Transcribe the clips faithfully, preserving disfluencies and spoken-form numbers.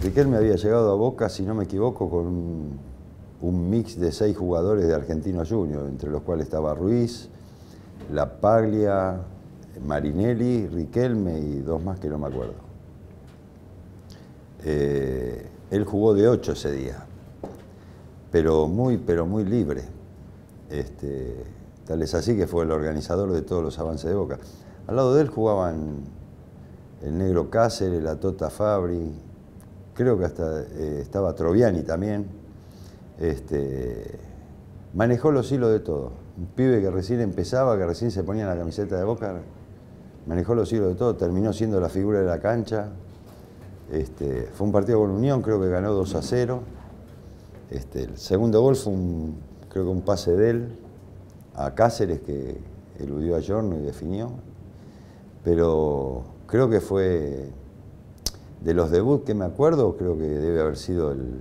Riquelme había llegado a Boca, si no me equivoco, con un, un mix de seis jugadores de Argentinos Juniors, entre los cuales estaba Ruiz, La Paglia, Marinelli, Riquelme y dos más que no me acuerdo. Eh, él jugó de ocho ese día, pero muy, pero muy libre. Este, tal es así que fue el organizador de todos los avances de Boca. Al lado de él jugaban el Negro Cáceres, la Tota Fabri, creo que hasta eh, estaba Troviani también. Este, manejó los hilos de todo. Un pibe que recién empezaba, que recién se ponía la camiseta de Boca, manejó los hilos de todo, terminó siendo la figura de la cancha. Este, fue un partido con Unión, creo que ganó dos a cero. Este, el segundo gol fue un, creo que un pase de él a Cáceres, que eludió a Giorno y definió. Pero creo que fue, de los debuts que me acuerdo, creo que debe haber sido el,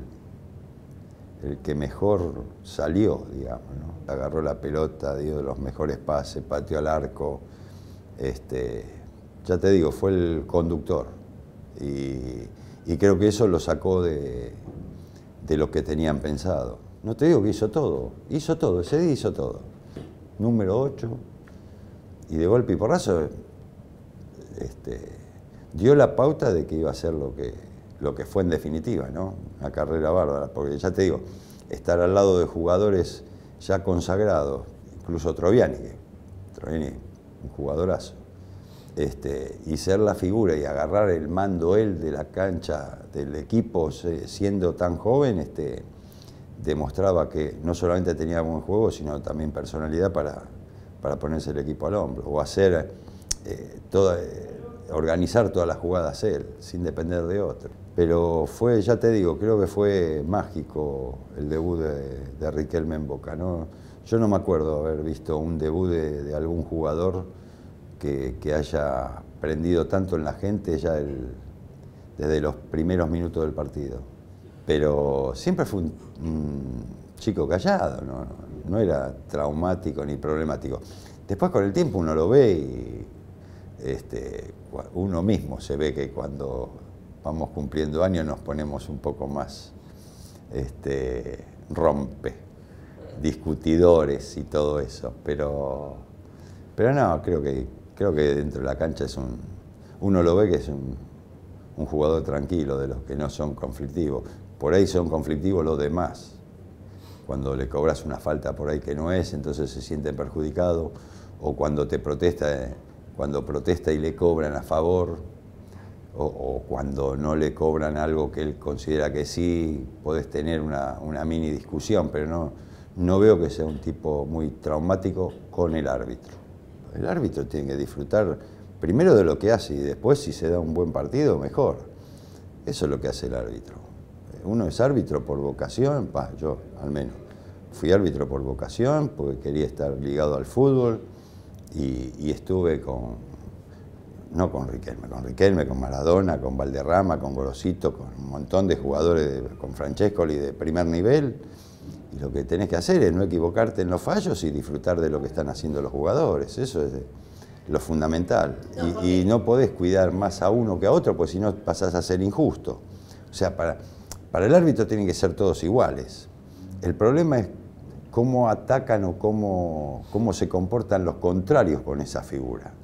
el que mejor salió, digamos, ¿no? Agarró la pelota, dio los mejores pases, pateó al arco. Este, ya te digo, fue el conductor. Y, y creo que eso lo sacó de, de lo que tenían pensado. No te digo que hizo todo, hizo todo, ese día hizo todo. Número ocho, y de golpe y porrazo, este, dio la pauta de que iba a ser lo que, lo que fue en definitiva, ¿no? Una carrera bárbara, porque ya te digo, estar al lado de jugadores ya consagrados, incluso Troviani, que Troviani, un jugadorazo, este, y ser la figura y agarrar el mando él de la cancha del equipo siendo tan joven, este, demostraba que no solamente tenía buen juego, sino también personalidad para, para ponerse el equipo al hombro, o hacer eh, toda, eh, organizar todas las jugadas él, sin depender de otro. Pero fue, ya te digo, creo que fue mágico el debut de, de Riquelme en Boca, ¿no? Yo no me acuerdo haber visto un debut de, de algún jugador que, que haya prendido tanto en la gente ya el, desde los primeros minutos del partido. Pero siempre fue un, un chico callado, ¿no? No era traumático ni problemático. Después con el tiempo uno lo ve y este, uno mismo se ve que cuando vamos cumpliendo años nos ponemos un poco más este, rompe, discutidores y todo eso. Pero, pero no, creo que, creo que dentro de la cancha es un, uno lo ve que es un, un jugador tranquilo, de los que no son conflictivos. Por ahí son conflictivos los demás. Cuando le cobras una falta por ahí que no es, entonces se sienten perjudicados. O cuando te protesta, cuando protesta y le cobran a favor, o, o cuando no le cobran algo que él considera que sí, podés tener una, una mini discusión, pero no, no veo que sea un tipo muy traumático con el árbitro. El árbitro tiene que disfrutar primero de lo que hace y después, si se da un buen partido, mejor. Eso es lo que hace el árbitro. Uno es árbitro por vocación, bah, yo al menos fui árbitro por vocación porque quería estar ligado al fútbol y, y estuve con, no con Riquelme, con Riquelme, con Maradona, con Valderrama, con Gorosito, con un montón de jugadores, de, con Francescoli de primer nivel, y lo que tenés que hacer es no equivocarte en los fallos y disfrutar de lo que están haciendo los jugadores, eso es lo fundamental, y, y no podés cuidar más a uno que a otro porque si no pasás a ser injusto. O sea, para... Para el árbitro tienen que ser todos iguales. El problema es cómo atacan o cómo, cómo se comportan los contrarios con esa figura.